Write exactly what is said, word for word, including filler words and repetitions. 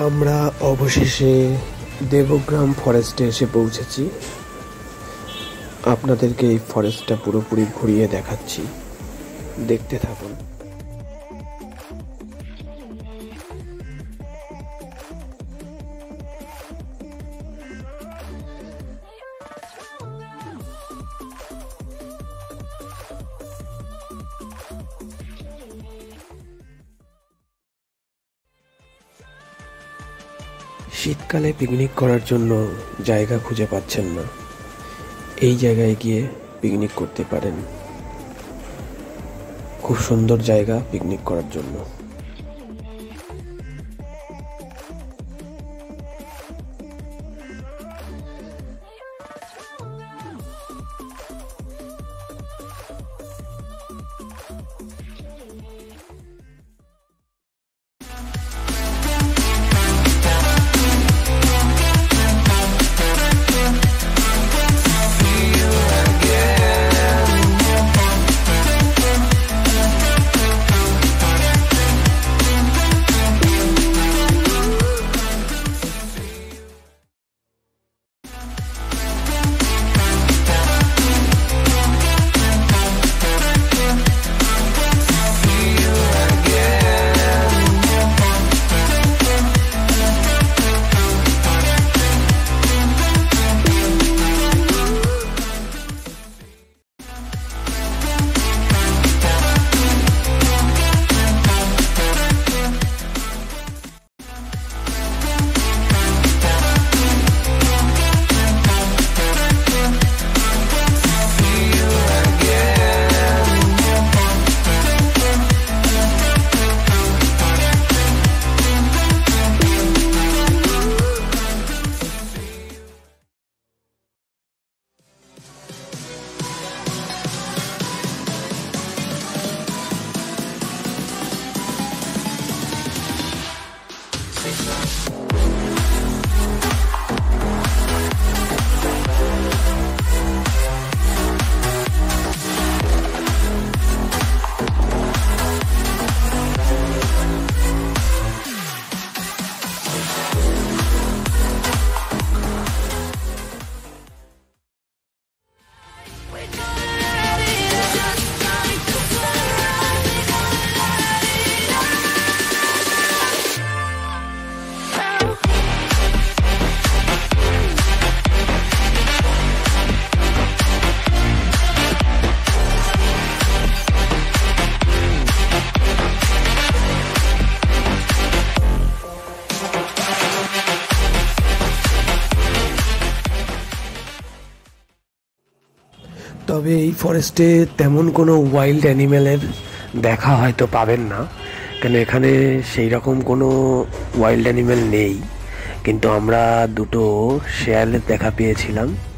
আমরা অবশেষে দেবগ্রাম ফরেস্টে এসে পৌঁছেছি। আপনাদেরকে এই ফরেস্টটা পুরোপুরি ঘুরিয়ে দেখাচ্ছি, দেখতে থাকুন। শীতকালে পিকনিক করার জন্য জায়গা খুঁজে পাচ্ছেন না, এই জায়গায় গিয়ে পিকনিক করতে পারেন। খুব সুন্দর জায়গা পিকনিক করার জন্য। তবে এই ফরেস্টে তেমন কোনো ওয়াইল্ড অ্যানিম্যালের দেখা হয়তো পাবেন না, কেন এখানে সেই রকম কোনো ওয়াইল্ড অ্যানিম্যাল নেই। কিন্তু আমরা দুটো শেয়ালের দেখা পেয়েছিলাম।